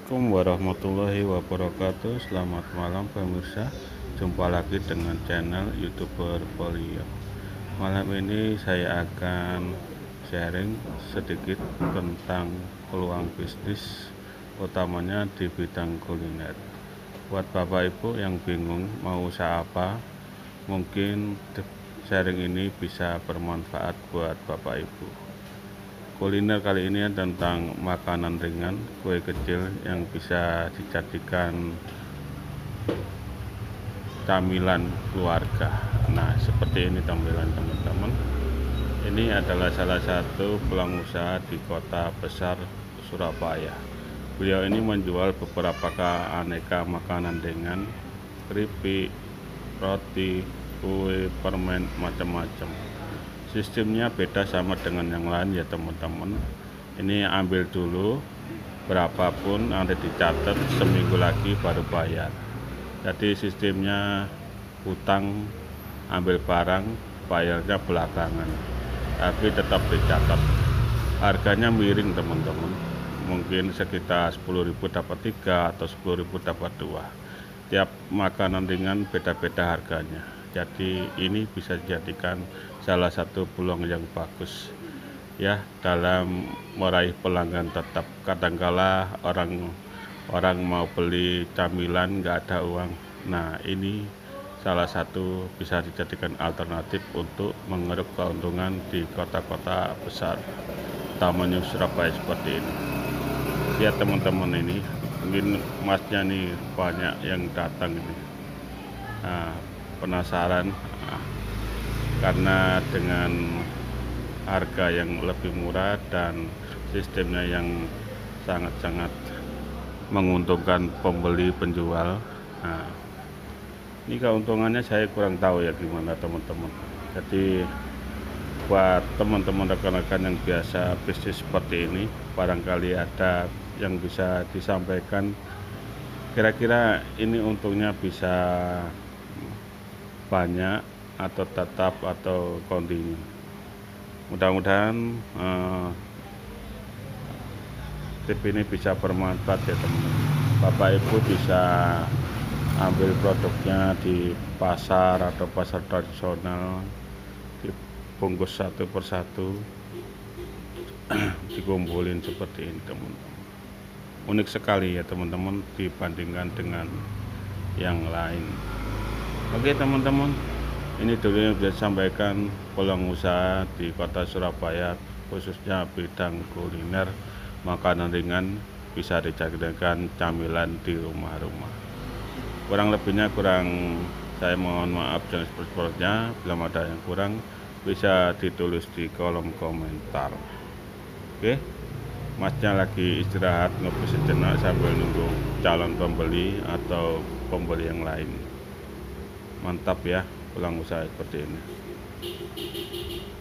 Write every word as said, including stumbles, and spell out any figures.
Assalamualaikum warahmatullahi wabarakatuh. Selamat malam pemirsa. Jumpa lagi dengan channel YouTuber Polio. Malam ini saya akan sharing sedikit tentang peluang bisnis, utamanya di bidang kuliner. Buat Bapak Ibu yang bingung mau usaha apa, mungkin sharing ini bisa bermanfaat buat Bapak Ibu. Kuliner kali ini tentang makanan ringan, kue kecil yang bisa dijadikan camilan keluarga. Nah, seperti ini tampilan teman-teman. Ini adalah salah satu peluang usaha di kota besar Surabaya. Beliau ini menjual beberapa aneka makanan ringan, keripik, roti, kue, permen, macam-macam. Sistemnya beda sama dengan yang lain ya teman-teman. Ini ambil dulu berapapun, nanti dicatat, seminggu lagi baru bayar. Jadi sistemnya hutang, ambil barang, bayarnya belakangan, tapi tetap dicatat. Harganya miring teman-teman, mungkin sekitar sepuluh ribu dapat tiga atau sepuluh ribu dapat dua. Tiap makanan ringan beda-beda harganya. Jadi ini bisa dijadikan salah satu peluang yang bagus ya dalam meraih pelanggan tetap. Kadangkala orang orang mau beli camilan nggak ada uang. Nah, ini salah satu bisa dijadikan alternatif untuk mengeruk keuntungan di kota-kota besar, utamanya Surabaya seperti ini. Lihat teman-teman, ini mungkin masnya nih banyak yang datang ini. Nah, penasaran, nah, karena dengan harga yang lebih murah dan sistemnya yang sangat-sangat menguntungkan pembeli penjual. Nah, ini keuntungannya saya kurang tahu ya gimana teman-teman. Jadi buat teman-teman rekan-rekan yang biasa bisnis seperti ini, barangkali ada yang bisa disampaikan, kira-kira ini untungnya bisa banyak atau tetap atau kontinu. Mudah-mudahan eh, tip ini bisa bermanfaat ya teman-teman. Bapak Ibu bisa ambil produknya di pasar atau pasar tradisional, dibungkus satu persatu, dikumpulin seperti ini teman-teman. Unik sekali ya teman-teman dibandingkan dengan yang lain. Oke teman-teman, ini dulu yang bisa sampaikan peluang usaha di kota Surabaya, khususnya bidang kuliner, makanan ringan, bisa dijadikan camilan di rumah-rumah. Kurang lebihnya kurang, saya mohon maaf dan sepertinya. Bila ada yang kurang bisa ditulis di kolom komentar. Oke, masnya lagi istirahat ngopi sejenak sambil nunggu calon pembeli atau pembeli yang lain. Mantap ya peluang usaha seperti ini.